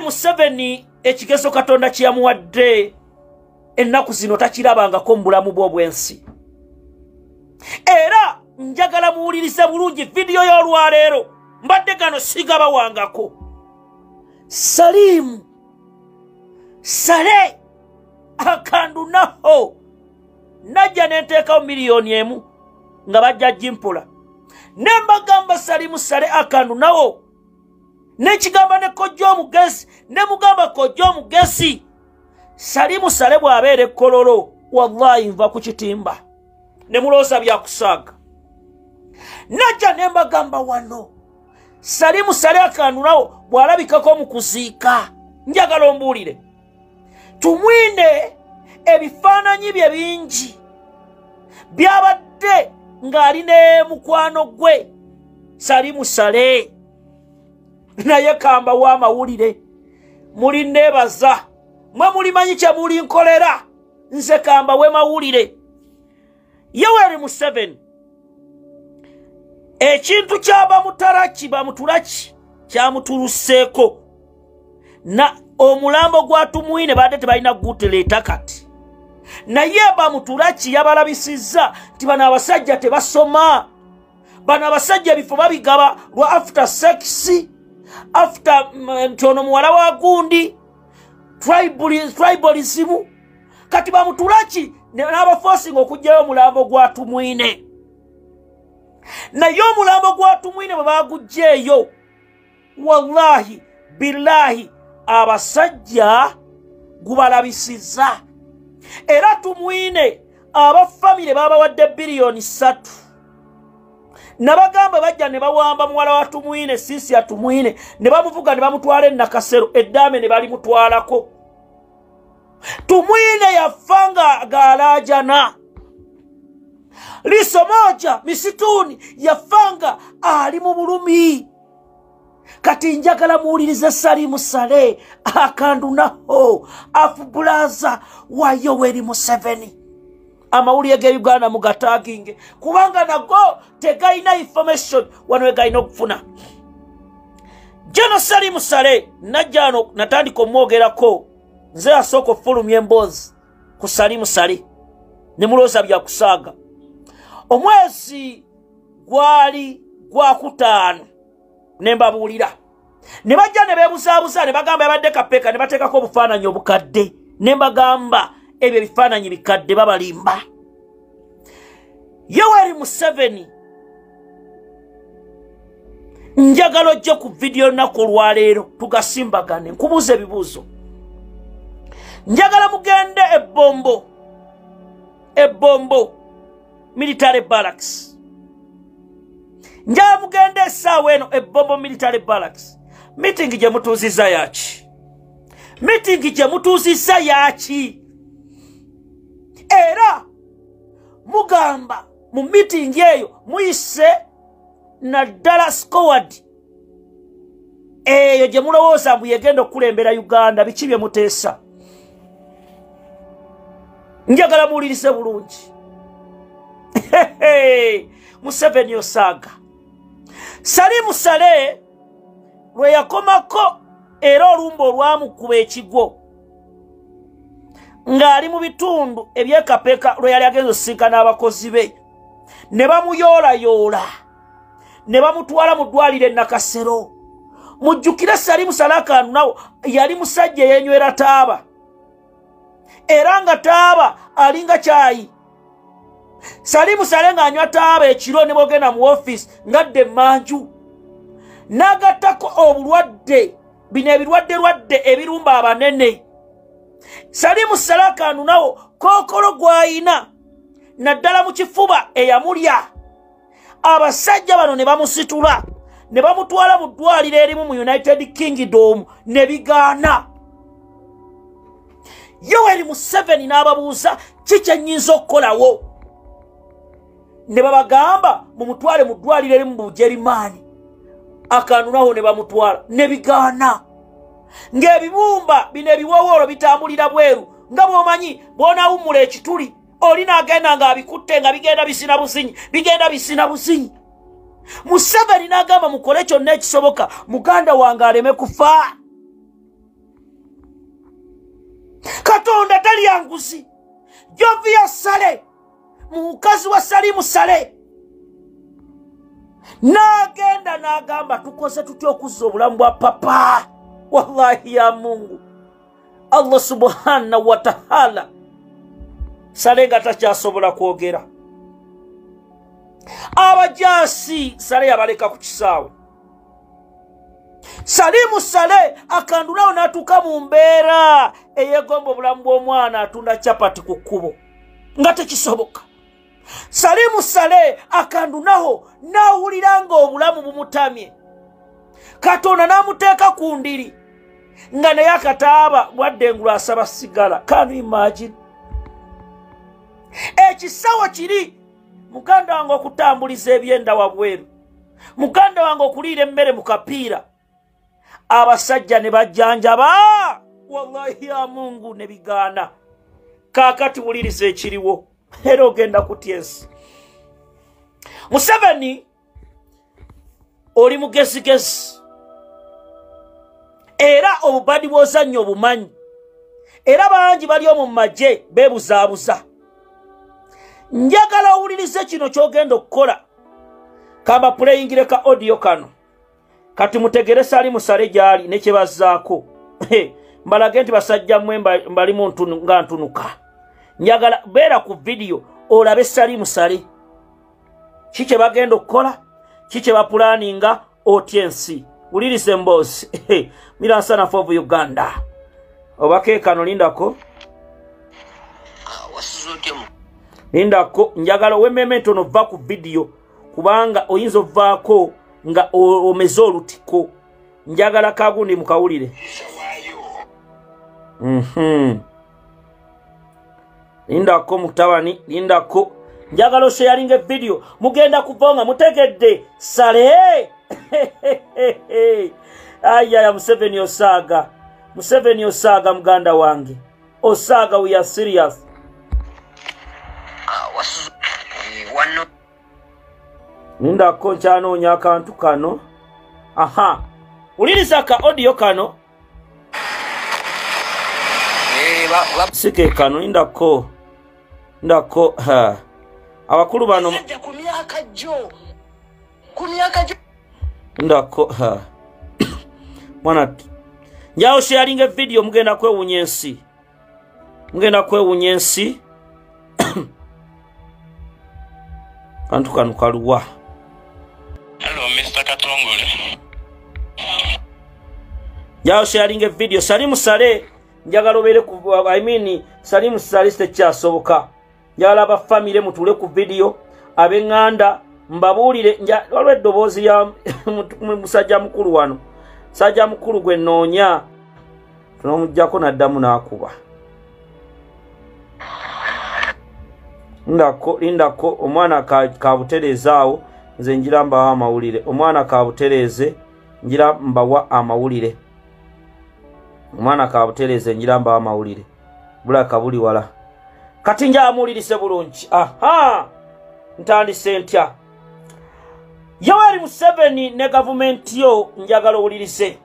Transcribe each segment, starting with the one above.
Museveni ekigezo Katonda kyamuwadde ennaku zino takirabangako mu bulamu bwe obwensi. Era njagala muwulirize bulungi video y'olwaleero mbadde gano sigabawangako. Salim Saleh akandunaho najja nenteekawo miliyoni emu nga bajja Jimpola ne mbagamba Salim Saleh akandunawo nekigamba ne kojja omugezi ne mugamba kojja omugezi. Salim Saleh bw'abeera ekkololo wallahi nva ku kitimba ne mulooza byakusaaga. Najja ne mbagamba wano Salim Saleh akandunawo bw'alabikako mu kuziika njagala ombuulire tumwine ebifaananyi bye bingi byabadde ng'ali ne mukwano gwe Salim Saleh naye kamba w'amawulire muli neebaza mwe mulimanyi kye muli nkolera nze kamba w'emawulire. Yoweri Museveni ekintu bamutulaki kyamutuluseeko na omulambo gwatumwine badde tebalina gutereka kati naye bamutulaki yabalabisizza nti bano abasajja tebasoma, bano abasajja ebifo babigaba lwa after sex, after ntono muwala wa gundi, tribalism. Kati bamutulaki n'abaforcing okujjayo omulambo gwatumwine. Naye omulambo gwatumwine bwe bagugjeeyo wallahi billahi abasajja gubalabisizza. Era tumwine abafamile babawadde biliyoni 3 nabagamba bajja ne bawamba muwala wa tumwine sisi ya tumwine ne bamuvuga ne bamutwala enakasero eddame ne bali mutwalako. Tumwine yafanga galajana liso moja misituni yafanga ali mu bulumi. Kati njagala muwulirize Salim Saleh akandunaho afubulaza wa Yoweri Museveni. Amawulire ge Uganda mugataginge kubanga nago tegayina information wano egayina okufuna. Jano Salim Saleh najjano natandika omwogerako nze asoko fulumye emboozi ku Salim Saleh ne mulooza byakusaaga. Omwezi gwali gwakutaano ne mbabuulira ne bajja ne beebuzaabuza ne bagamba yabadde kapeka ne bateekako obufaananyi obukadde ne mbagamba ebyo ebifaananyi bikadde babalimba. Yoweri Museveni njagala ojje ku video nnaku olwaleero tugasimbagane nkubuuza ebibuuzo. Njagala mugende ebombo military barracks. Njagala mugende essaawa eno ebombo military barracks. Meeting gye mutuuzizza yaki? Meeting gye mutuuzizza yaki? Era mugamba mu meeting eyo muyise naddala squad eyo gye mulowooza mbu yegenda okukulembera Uganda. Biki bye muteesa? Njagala muwulirize bulungi. Museveni osaaga. Salim Saleh lwe yakomako era olumba olwamukuba ekigwo ng'ali mu bitundu ebyekapeka lwe yali agenza osisinkana abakozi be ne bamuyoolayoola ne bamutwala mu ddwaliro e Nakasero. Mujjukire Salim Saleh akandunawo yali musajja eyenywera taaba era nga taaba alinga kyayi. Salim Saleh ng'anywa taaba ekiro ne bogenda mu office ngadde manju n'agattako obulwadde bino ebirwadde ebirumba abanene. Salim Saleh akandunawo kookolo gw'ayina naddala mu kifuba eyamulya. Abasajja bano ne bamusitula ne bamutwala mu ddwaliro erimu mu United Kingdom ne bigaana. Yoweri Museveni n'ababuuza kiki ennyinza okukolawo ne babagamba mumutwale mu ddwaliro erimu mu Bujerumani. Akandunawo ne bamutwala ne bigaana. Ng'ebibumba bino ebiwowoolo bitambulira bweru nga bw'omanyi bw'onaawummula ekituli olina agenda ng'abikutte nga bigenda bisina buzinyi. Museveni n'agamba mukole kyonna ekisoboka muganda wange aleme kufa. Katonda tali yanguzi. Jovia Saleh mukazi wa Salim Saleh nagenda nagamba tukoze tutya okuzza obulamu bwa papa. Wallahi ya Mungu Allah subhanahu wa ta'ala Saleh nga takyasobola kwogera. Abajasi Saleh yabaleka ku kisaawe. Salim Saleh akandulawo n'atuuka mu mbeera eyegomba obulamu bw'omwana atunda chapati ku kkubo nga tekisoboka. Salim Saleh akandunaho n'awulira nga obulamu bumutamye. Katonda n'amuteeka ku ndiri nga naye akataaba bwadde engulu asaba sigala. Can you imagine? Ekisawo kiri muganda wange okutambuliza ebyenda wabweru, muganda wange okuliira emmere mu kapiira, abasajja ne bajjanjaba. Wallahi ya Mungu ne bigaana. Kaakati wuliriza ekiriwo era ogenda kutya ensi. Museveni oli mugezigezi era obubadi bw'ozannya obumanyi, era bangi bali omu magye beebuzaabuza. Njagala owulirize kino ky'ogenda okukola. Kamba puleyingire ka audio kano kati mutegere Salim Saleh gyali ne kye bazzaako. Mbalage nti basajja mmwe mbalimu nga ntunuka. Njagala beera ku video olabe Salim Saleh ki kye bagenda okukola, ki kye bapulaninga otya ensi. Wulirize mboozi. Miransana for Uganda. Obake kano lindako. Lindako njagala wemmeme ntono va ku video kubanga oyinza ovaako nga omeze olutiko. Njagala kagundi mukawulire. Lindako mutabani, lindako. Njagala osharinge video mugenda kuvonga mutegedde Saleh. Aya Museveni osaga. Museveni osaga muganda wange. Osaga, we are serious. Ninda konchano nyakantu kano. Aha. Uliriza ka audio kano. Sike kano indako. Ndako ha. Abakulu bano ndako ha. Mwana njao sharing video mugenda kwewunya ensi. Mugenda kwewunya ensi. Kantu kanu kaluwa. Hello Mr. Katongole. Njao sharing video Salim Saleh njagala obere ku Salim Saleh tekyasoboka. Njagala ba family mutule ku video abenganda mbabulire walwe dobozi ya musajja mukulu wano. Sajja mukulu gwe noonya tunomujjako naddamu n'akuba. Lindako omwana kabuterezaawo nze njira mbawa amawulire. Omwana kabutereze njira mbawa amawulire. Omwana kabutereze njira mbawa amawulire. Bula kabuli wala. Kati nja amulirise bulungi. Aha! Ntandise ntya. Yoweri Museveni ne government yo njagala owulirize.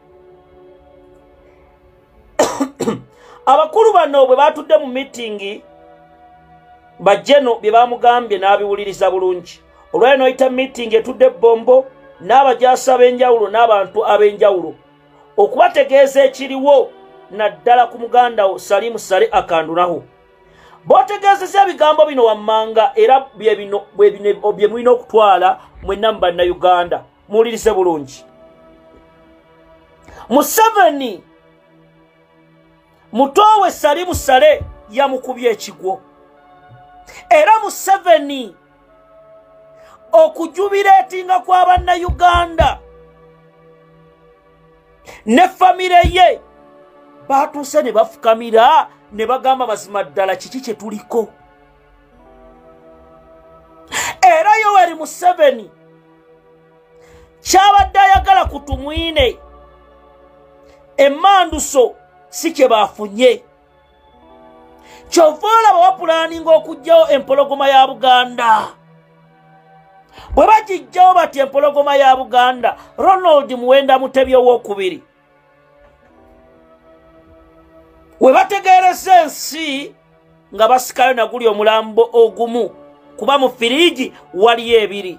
Abakulu bano bwe batudde mu meeting bajeno bye bamugambye n'abiwuliriza bulungi. Olw'eno oyita meeting etudde bombo n'abajasa ab'enjawulo n'abantu ab'enjawulo okubategeeza ekiriwo naddala ku muganda wo Salim Saleh akandunaho. Botegeezeza ebigambo bino wammanga era bye mulina okutwala mwenna mu bannayuganda. Muwulirize bulungi. Museveni mutowe Salim Saleh yamukubye ekigwo. Era Museveni okujubireetinga kwa bannayuganda ne famire ye batuuse ne bafukamira ne bagamba mazima ddala kiki kye tuliko. Era Yoweri Museveni kyabadde ayagala kutumwine emmanduso si kye baafunye. Kyova olaba bapulaninga okugyawo empologoma ya Buganda. Bwe bagijjawo bati empologoma ya Buganda, Ronald Muwenda Mutebi owookubiri we bategereza ensi nga basikayo naguli omulambo ogumu kuba mu firiji waliyo ebiri.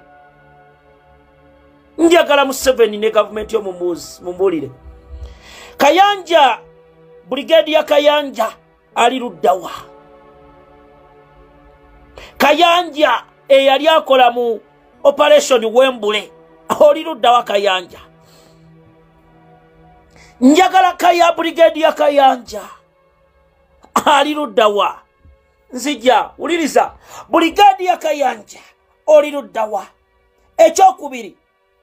Njagala Museveni ne gavumenti y'omumuzi mumbulire Kayanja, Brigadier Kayanja ali luddawa. Kayanja eyali akola mu operation Wembule oli luddawa Kayanja. Njagala Brigadier Kayanja ali luddawa. Nzija uliriza Brigadier Kayanja oli luddawa. Ekyokubiri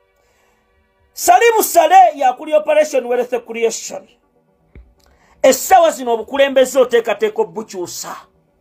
Salim Saleh yakuli operation wealth creation. Essawa zino obukulembeze oteekateeka obukyusa.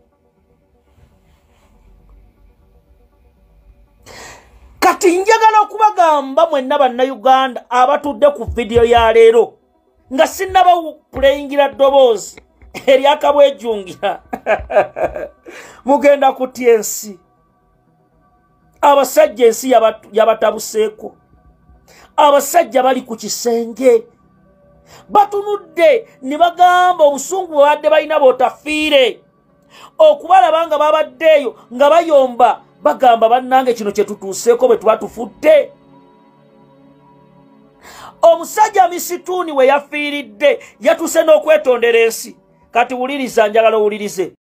Kati njagala okubagamba mwenna bannayuganda abatudde ku video ya leero nga sinnaba playingira ddoboozi eryakabwejjungira mugenda kutya ensi. Abasajja ensi yabatabuseeko. Abasajja bali ku kisenge batunudde ne bagamba obusungu bwabadde balina bootafiire okubalaba nga babaddeeyo nga bayomba bagamba bannange kino kye tutuuseeko bwe tuba tufudde. Omusajja misituuni we yafiiridde yatuuse n'okwetondera ensi. Kati wuliriza, njagala owulirize.